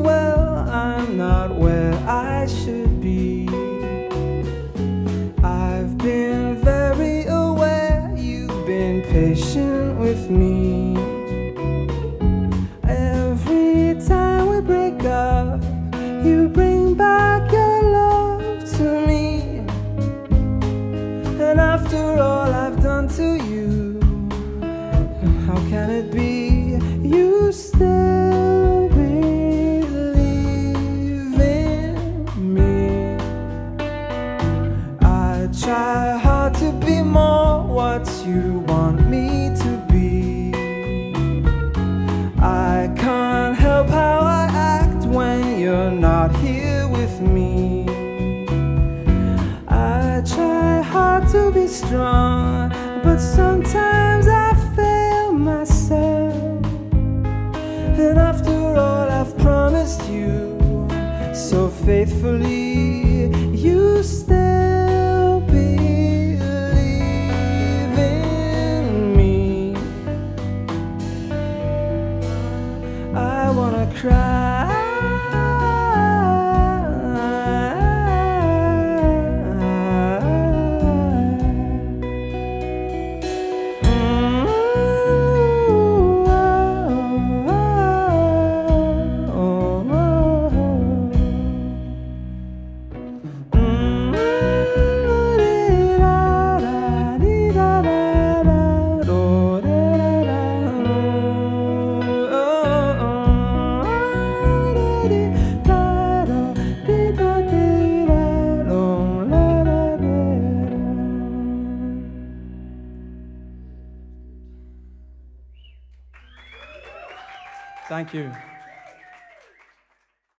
well, I'm not where I should be. I've been very aware, you've been patient with me. Every time we break up, you bring back your love to me. And after all I've done to you, how can it be you still believe in me? I try hard to be more what you want me to be. I can't help how I act when you're not here with me. I try hard to be strong, but sometimes I fail myself. And after all I've promised you so faithfully, you still believe in me. I wanna cry. Thank you.